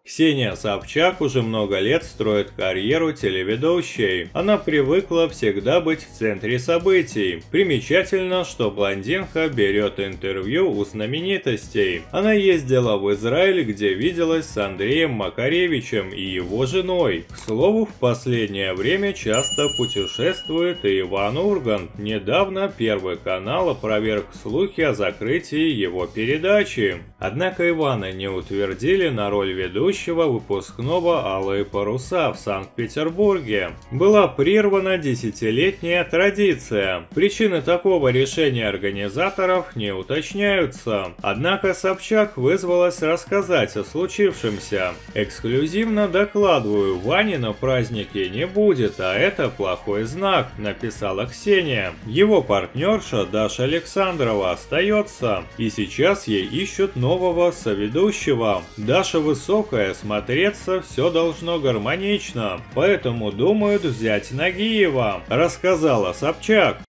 Ксения Собчак уже много лет строит карьеру телеведущей. Она привыкла всегда быть в центре событий. Примечательно, что блондинка берет интервью у знаменитостей. Она ездила в Израиль, где виделась с Андреем Макаревичем и его женой. К слову, в последнее время часто путешествует и Иван Ургант. Недавно Первый канал опроверг слухи о закрытии его передачи. Однако Ивана не утвердили на роль ведущего выпускного «Алые паруса» в Санкт-Петербурге. Была прервана десятилетняя традиция. Причины такого решения организаторов не уточняются. Однако Собчак вызвалась рассказать о случившемся. «Эксклюзивно докладываю, Вани на празднике не будет, а это плохой знак», — написала Ксения. Его партнерша Даша Александрова остается, и сейчас ей ищут нового соведущего. Даша высокая, смотреться все должно гармонично, поэтому думают взять Нагиева, рассказала Собчак.